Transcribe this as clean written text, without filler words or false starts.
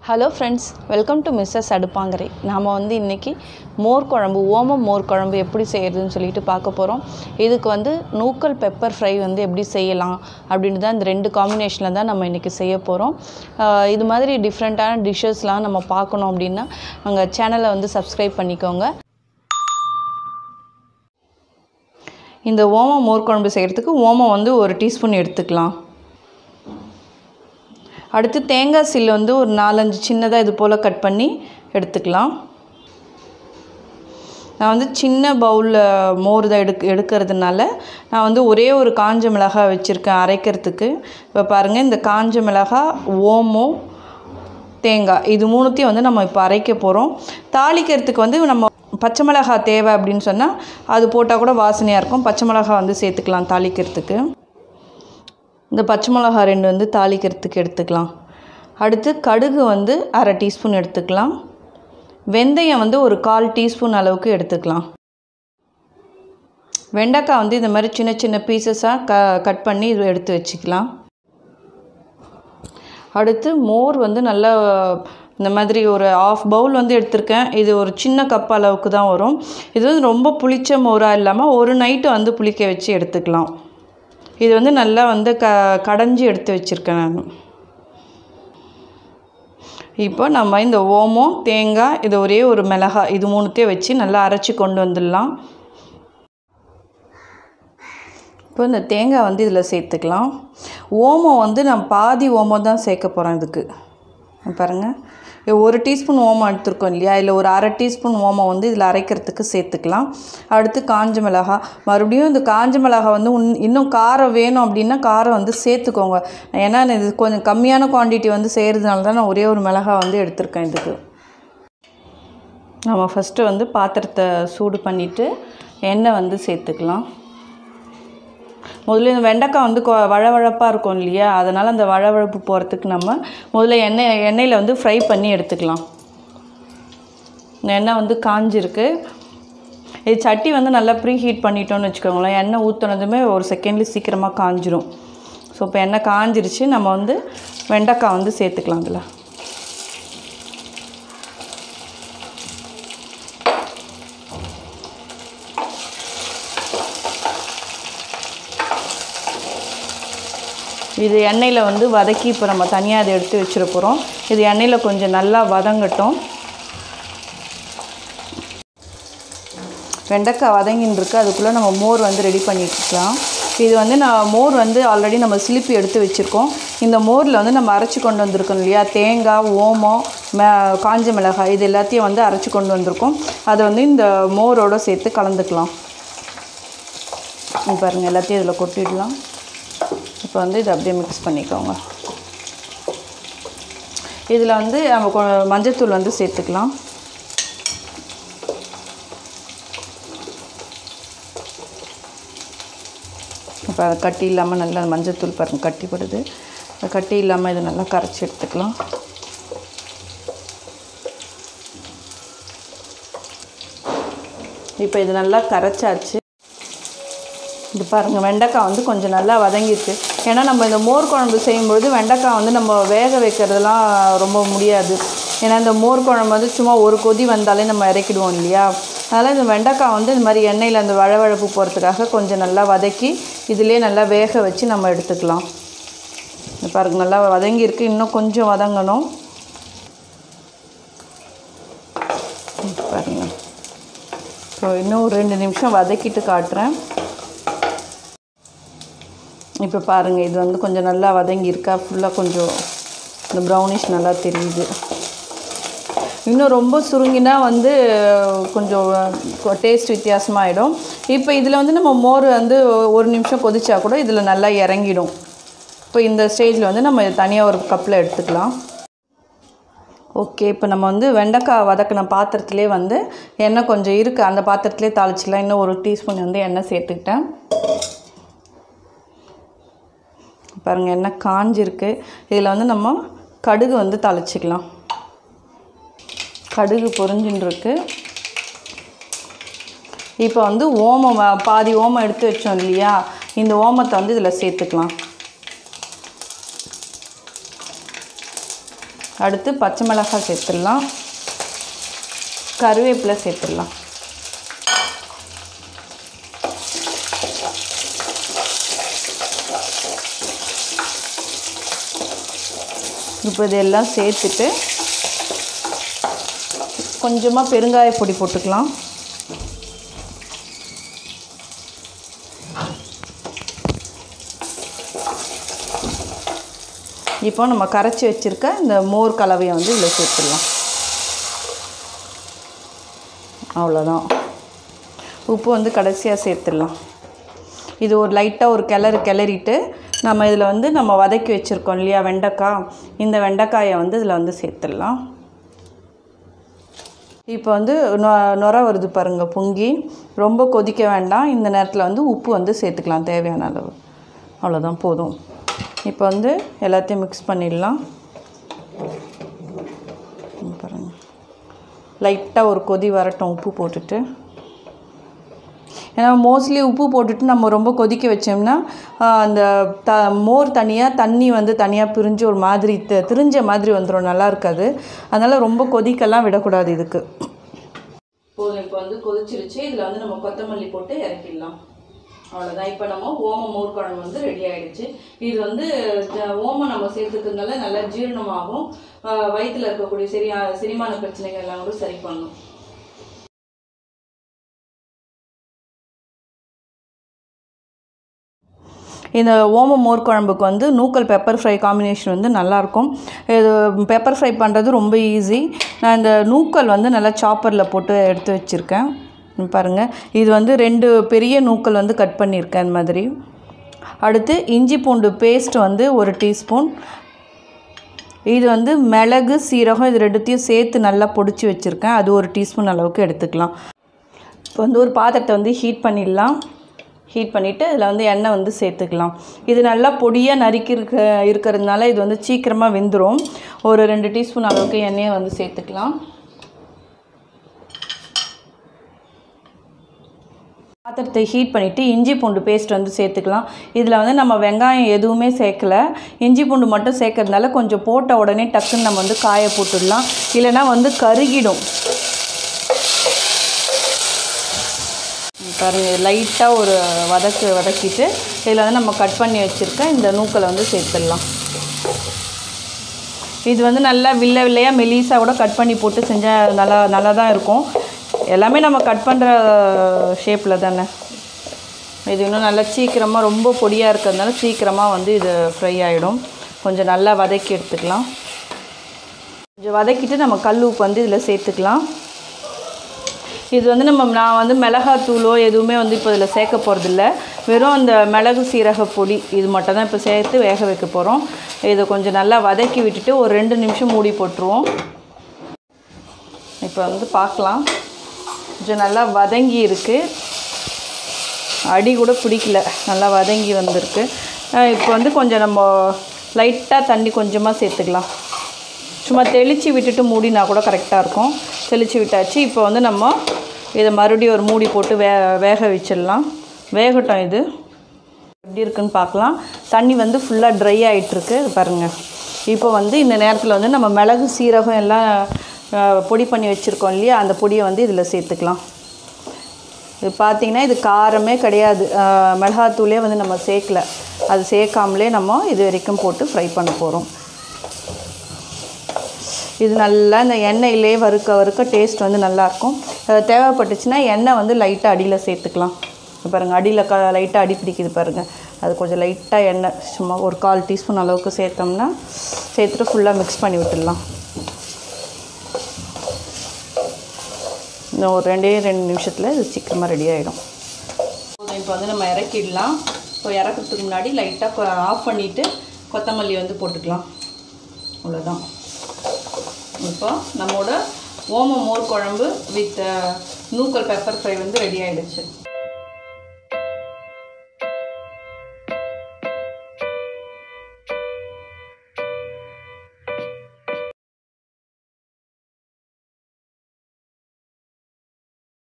Hello friends, welcome to Mrs.Adupankarai. நாம வந்து இன்னைக்கு மோர் குழம்பு ஓமம் மோர் குழம்பு எப்படி செய்யறதுன்னு சொல்லிட்டு பார்க்க போறோம். இதுக்கு வந்து நூக்கல் பெப்பர் ஃப்ரை வந்து எப்படி செய்யலாம் அப்படினு தான் இந்த ரெண்டு காம்பினேஷன்ல தான் நம்ம இன்னைக்கு செய்ய போறோம். இது மாதிரி டிஃபரண்டான டிஷஸ்லாம் நம்ம பார்க்கணும் அப்படினா அங்க சேனலை வந்து Subscribe பண்ணிக்கோங்க. இந்த ஓமம் மோர் குழம்பு செய்யிறதுக்கு ஓமம் வந்து 1 டீஸ்பூன் எடுத்துக்கலாம். அடுத்து தேங்காய் சில்லு வந்து ஒரு 4-5 சின்னதா இது போல கட் பண்ணி எடுத்துக்கலாம். நான் வந்து சின்ன பவுல்ல மோர் தான் எடுக்கிறதுனால நான் வந்து ஒரே ஒரு காஞ்ச மிளகாய் வச்சிருக்கேன் அரைக்கிறதுக்கு. இப்ப பாருங்க இந்த காஞ்ச மிளகாய், ஓமம், தேங்காய் இது மூணுத்தையும் வந்து நம்ம இப்ப அரைக்க போறோம். தாளிக்கிறதுக்கு வந்து நம்ம பச்சை மிளகாய் தேவை அப்படினு சொன்னா அது போட்டா கூட வாசனையா இருக்கும். பச்சை மிளகாய் வந்து சேர்த்துக்கலாம் தாளிக்கிறதுக்கு. இந்த பச்சை மிளகாய் 2 வந்து தாளிக்கிறதுக்கு எடுத்துக்கலாம். அடுத்து கடுகு வந்து 1/2 டீஸ்பூன் எடுத்துக்கலாம். வெந்தயம் வந்து ஒரு 1/4 டீஸ்பூன் அளவுக்கு எடுத்துக்கலாம். வெண்டைக்காய் வந்து இந்த மாதிரி சின்ன சின்ன பீசஸா கட் பண்ணி இது எடுத்து வச்சுக்கலாம். அடுத்து மோர் வந்து நல்லா இந்த மாதிரி ஒரு 1/2 பவுல் வந்து எடுத்துர்க்கேன். இது ஒரு சின்ன கப் அளவுக்கு தான் வரும். இது வந்து ரொம்ப புளிச்ச மோரா இல்லாம ஒரு நைட் வந்து புளிக்க வச்சு எடுத்துக்கலாம். இது வந்து நல்லா வந்து கடைஞ்சி எடுத்து வச்சிருக்கேன் நான். இப்போ நம்ம இந்த ஓமம், தேங்காய், இது ஒரே ஒரு மிளகாய் இது மூணுத்தையும் வச்சு நல்லா அரைச்சு கொண்டு வந்துடலாம். இப்போ இந்த தேங்காய் வந்து இதில் சேர்த்துக்கலாம். ஓமம் வந்து நான் பாதி ஓமம் தான் சேர்க்க போகிறேன் இதுக்கு. பாருங்க 1 டீஸ்பூன் ஓமம் எடுத்துருக்கோம் இல்லையா, இதில் ஒரு 1/2 டீஸ்பூன் ஓமம் வந்து இதில் அரைக்கிறதுக்கு சேர்த்துக்கலாம். அடுத்து காஞ்ச மிளகாய், மறுபடியும் இந்த காஞ்ச மிளகாய் வந்து இன்னும் காரம் வேணும் அப்படின்னா காரம் வந்து சேர்த்துக்கோங்க. ஏன்னா இது கொஞ்சம் கம்மியான குவான்டிட்டி வந்து செய்கிறதுனால தான் நான் ஒரே ஒரு மிளகாய் வந்து எடுத்திருக்கேன் இதுக்கு. நம்ம ஃபஸ்ட்டு வந்து பாத்திரத்தை சூடு பண்ணிவிட்டு எண்ணெய் வந்து சேர்த்துக்கலாம். முதல்ல இந்த வெண்டைக்காய் வந்து வழவழப்பாக இருக்கும் இல்லையா, அதனால் அந்த வழவழப்பு போகிறதுக்கு நம்ம முதல்ல எண்ணெயில் வந்து ஃப்ரை பண்ணி எடுத்துக்கலாம். எண்ணெய் வந்து காஞ்சிருக்கு. இது சட்டி வந்து நல்லா ப்ரீ ஹீட் பண்ணிட்டோன்னு வச்சுக்கோங்களேன். எண்ணெய் ஊற்றுனதுமே ஒரு செகண்ட்ல சீக்கிரமாக காஞ்சிரும். ஸோ இப்போ எண்ணெய் காஞ்சிருச்சு. நம்ம வந்து வெண்டைக்காய் வந்து சேர்த்துக்கலாம் அதில். இது எண்ணெயில் வந்து வதக்கி இப்போ நம்ம தனியாக அதை எடுத்து வச்சிட போகிறோம். இது எண்ணெயில் கொஞ்சம் நல்லா வதங்கட்டும். வெண்டைக்காய் வதங்கின்னு இருக்கு. அதுக்குள்ளே நம்ம மோர் வந்து ரெடி பண்ணிக்கலாம். இது வந்து மோர் வந்து ஆல்ரெடி நம்ம சிலிப்பி எடுத்து வச்சுருக்கோம். இந்த மோரில் வந்து நம்ம அரைச்சி கொண்டு வந்திருக்கோம் இல்லையா, தேங்காய், ஓமம், காஞ்ச மிளகாய் இது எல்லாத்தையும் வந்து அரைச்சி கொண்டு வந்திருக்கோம். அதை வந்து இந்த மோரோடு சேர்த்து கலந்துக்கலாம். பாருங்கள் எல்லாத்தையும் இதில் கொட்டிடலாம். இப்போ வந்து இதை அப்படியே மிக்ஸ் பண்ணிக்கோங்க. இதில் வந்து நம்ம மஞ்சள்தூள் வந்து சேர்த்துக்கலாம். இப்போ கட்டி இல்லாமல் நல்லா மஞ்சள்தூள் பாருங்கள் கட்டிப்படுது. கட்டி இல்லாமல் இதை நல்லா கரைச்சி எடுத்துக்கலாம். இப்போ இது நல்லா கரைச்சாச்சு. இது பாருங்கள் வெண்டைக்காய் வந்து கொஞ்சம் நல்லா வதங்கிருக்கு. ஏன்னா நம்ம இந்த மோர் குழம்பு செய்யும்பொழுது வெண்டைக்காய் வந்து நம்ம வேக வைக்கிறதுலாம் ரொம்ப முடியாது. ஏன்னா இந்த மோர் குழம்பு வந்து சும்மா ஒரு கொதி வந்தாலே நம்ம இறக்கிடுவோம் இல்லையா. அதனால் இந்த வெண்டைக்காய் வந்து இந்த மாதிரி எண்ணெயில் அந்த வழவழப்பு போகிறதுக்காக கொஞ்சம் நல்லா வதக்கி இதிலே நல்லா வேக வச்சு நம்ம எடுத்துக்கலாம். இது பாருங்கள் நல்லா வதங்கியிருக்கு. இன்னும் கொஞ்சம் வதங்கணும். பாருங்கள் ஸோ இன்னும் ஒரு 2 நிமிஷம் வதக்கிட்டு காட்டுறேன். இப்போ பாருங்கள் இது வந்து கொஞ்சம் நல்லா வதங்கியிருக்கா. ஃபுல்லாக கொஞ்சம் இந்த ப்ரௌனிஷ் நல்லா தெரியுது. இன்னும் ரொம்ப சுருங்கினா வந்து கொஞ்சம் டேஸ்ட் வித்தியாசமாகிடும். இப்போ இதில் வந்து நம்ம மோர் வந்து 1 நிமிஷம் கொதிச்சா கூட இதில் நல்லா இறங்கிடும். இப்போ இந்த ஸ்டேஜில் வந்து நம்ம தனியாக ஒரு கப்பில் எடுத்துக்கலாம். ஓகே, இப்போ நம்ம வந்து வெண்டைக்காய் வதக்கின பாத்திரத்துலேயே வந்து எண்ணெய் கொஞ்சம் இருக்குது. அந்த பாத்திரத்துலேயே தாளிச்சிக்கலாம். இன்னும் 1 டீஸ்பூன் வந்து எண்ணெய் சேர்த்துக்கிட்டேன். பாருங்கள் எண்ணெய் காஞ்சிருக்கு. இதில் வந்து நம்ம கடுகு வந்து தாளிச்சிக்கலாம். கடுகு பொரிஞ்சுன்னு இருக்கு. இப்போ வந்து ஓமம் பாதி ஓமம் எடுத்து வச்சோம் இல்லையா, இந்த ஓமத்தை வந்து இதில் சேர்த்துக்கலாம். அடுத்து பச்சை மிளகாய் சேர்த்துடலாம், கருவேப்பிலை சேர்த்துடலாம். இப்போ இதெல்லாம் சேர்த்துட்டு கொஞ்சமாக பெருங்காய பொடி போட்டுக்கலாம். இப்போ நம்ம கரைச்சி வச்சுருக்க இந்த மோர் கலவையை வந்து இதில் சேர்த்துடலாம். அவ்வளோதான். உப்பு வந்து கடைசியாக சேர்த்துடலாம். இது ஒரு லைட்டாக ஒரு கிளறிட்டு நம்ம இதில் வந்து நம்ம வதக்கி வச்சுருக்கோம் இல்லையா வெண்டைக்காய், இந்த வெண்டைக்காயை வந்து இதில் வந்து சேர்த்துடலாம். இப்போ வந்து நுர வருது பாருங்கள் பொங்கி, ரொம்ப கொதிக்க வேண்டாம். இந்த நேரத்தில் வந்து உப்பு வந்து சேர்த்துக்கலாம் தேவையான அளவு. அவ்வளோதான், போதும். இப்போ வந்து எல்லாத்தையும் மிக்ஸ் பண்ணிடலாம். பாருங்கள், லைட்டாக ஒரு கொதி வரட்டும் உப்பு போட்டுட்டு. ஏன்னா மோஸ்ட்லி உப்பு போட்டுட்டு நம்ம ரொம்ப கொதிக்க வச்சோம்னா அந்த மோர் தனியாக தண்ணி வந்து தனியாக பிரிஞ்சு ஒரு மாதிரி திரிஞ்ச மாதிரி வந்துடும், நல்லா இருக்காது. அதனால் ரொம்ப கொதிக்கெல்லாம் விடக்கூடாது இதுக்கு. போதும், இப்போ வந்து கொதிச்சிருச்சு. இதில் வந்து நம்ம கொத்தமல்லி போட்டு இறக்கிடலாம். அவ்வளோதான். இப்போ நம்ம ஓம மோர் குழம்பு வந்து ரெடி ஆகிடுச்சு. இது வந்து ஓமம் நம்ம சேர்த்துக்கிறதுனால நல்லா ஜீரணமாகும், வயிற்றில் இருக்கக்கூடிய செரிமான பிரச்சனைகள் எல்லாம் கூட சரி பண்ணும். இந்த ஓம மோர் குழம்புக்கு வந்து நூக்கல் பெப்பர் ஃப்ரை காம்பினேஷன் வந்து நல்லாயிருக்கும். இது பெப்பர் ஃப்ரை பண்ணுறது ரொம்ப ஈஸி. நான் இந்த நூக்கல் வந்து நல்லா சாப்பரில் போட்டு எடுத்து வச்சுருக்கேன் பாருங்கள். இது வந்து 2 பெரிய நூக்கல் வந்து கட் பண்ணியிருக்கேன் இந்த மாதிரி. அடுத்து இஞ்சி பூண்டு பேஸ்ட் வந்து 1 டீஸ்பூன். இது வந்து மிளகு சீரகம் இது 2த்தையும் சேர்த்து நல்லா பொடிச்சு வச்சுருக்கேன், அது 1 டீஸ்பூன் அளவுக்கு எடுத்துக்கலாம். இப்போ வந்து ஒரு பாத்திரத்தை வந்து ஹீட் பண்ணிடலாம். ஹீட் பண்ணிவிட்டு இதில் வந்து எண்ணெய் வந்து சேர்த்துக்கலாம். இது நல்லா பொடியாக நறுக்கி இருக்கிறதுனால இது வந்து சீக்கிரமாக வெந்துடும். ஒரு 2 டீஸ்பூன் அளவுக்கு எண்ணெயை வந்து சேர்த்துக்கலாம். பாத்திரத்தை ஹீட் பண்ணிவிட்டு இஞ்சி பூண்டு பேஸ்ட் வந்து சேர்த்துக்கலாம். இதில் வந்து நம்ம வெங்காயம் எதுவுமே சேர்க்கலை, இஞ்சி பூண்டு மட்டும் சேர்க்கறதுனால கொஞ்சம் போட்ட உடனே டக்குன்னு நம்ம வந்து காய போட்டுடலாம், இல்லைனா வந்து கருகிடும். பாருங்கள், லைட்டாக ஒரு வதக்கிட்டு இதில் வந்து நம்ம கட் பண்ணி வச்சுருக்க இந்த நூக்கலை வந்து சேர்த்துடலாம். இது வந்து நல்லா வில்லையாக மெலிசாக கூட கட் பண்ணி போட்டு செஞ்சால் நல்லா தான் இருக்கும். எல்லாமே நம்ம கட் பண்ணுற ஷேப்பில் தானே. இது இன்னும் நல்லா சீக்கிரமாக ரொம்ப பொடியாக இருக்கிறதுனால சீக்கிரமாக வந்து இது ஃப்ரை ஆகிடும். கொஞ்சம் நல்லா வதக்கி எடுத்துக்கலாம். கொஞ்சம் வதக்கிட்டு நம்ம கல் உப்பு வந்து இதில் சேர்த்துக்கலாம். இது வந்து நான் வந்து மிளகாத்தூளோ எதுவுமே வந்து இப்போ இதில் சேர்க்க போகிறதில்ல, வெறும் அந்த மிளகு சீரக பொடி இது மட்டும் தான் இப்போ சேர்த்து வேக வைக்க போகிறோம். இதை கொஞ்சம் நல்லா வதக்கி விட்டுட்டு ஒரு 2 நிமிஷம் மூடி போட்டுருவோம். இப்போ வந்து பார்க்கலாம், கொஞ்சம் நல்லா வதங்கி இருக்குது, அடி கூட பிடிக்கல, நல்லா வதங்கி வந்திருக்கு. இப்போ வந்து கொஞ்சம் நம்ம லைட்டாக தண்ணி கொஞ்சமாக சேர்த்துக்கலாம். சும்மா தெளித்து விட்டுட்டு மூடினா கூட கரெக்டாக இருக்கும். தெளித்து விட்டாச்சு. இப்போ வந்து நம்ம இதை மறுபடியும் ஒரு மூடி போட்டு வேக வச்சிடலாம். வேகட்டும். இது எப்படி இருக்குன்னு பார்க்கலாம். தண்ணி வந்து ஃபுல்லாக ட்ரை ஆகிட்டுருக்கு பாருங்கள். இப்போ வந்து இந்த நேரத்தில் வந்து நம்ம மிளகு சீரகம் எல்லாம் பொடி பண்ணி வச்சுருக்கோம் இல்லையா, அந்த பொடியை வந்து இதில் சேர்த்துக்கலாம். இது பார்த்திங்கன்னா இது காரமே கிடையாது, மிளகாத்தூளே வந்து நம்ம சேர்க்கலை, அது சேர்க்காமலே நம்ம இது வரைக்கும் போட்டு ஃப்ரை பண்ண போகிறோம். இது நல்லா இந்த எண்ணெயிலே வறுக்க டேஸ்ட் வந்து நல்லாயிருக்கும். தேவைப்பட்டுச்சுன்னா எண்ணெய் வந்து லைட்டாக அடியில் சேர்த்துக்கலாம். பாருங்கள், அடியில் லைட்டாக அடி பிடிக்குது பாருங்கள், அது கொஞ்சம் லைட்டாக எண்ணெய் சும்மா ஒரு 1/4 டீஸ்பூன் அளவுக்கு சேர்த்தோம்னா சேர்த்துட்டு ஃபுல்லாக மிக்ஸ் பண்ணி விட்டுடலாம். இன்னும் ஒரு 2 நிமிஷத்தில் இது சீக்கிரமாக ரெடி ஆகிடும். இப்போ வந்து நம்ம இறக்கிடலாம். இப்போ இறக்கிறதுக்கு முன்னாடி லைட்டாக ஆஃப் பண்ணிவிட்டு கொத்தமல்லி வந்து போட்டுக்கலாம். அவ்வளோதான். இப்போ நம்மளோட ஓம மோர் குழம்பு வித் நூக்கல் பெப்பர் ஃப்ரை வந்து ரெடி ஆகிடுச்சு.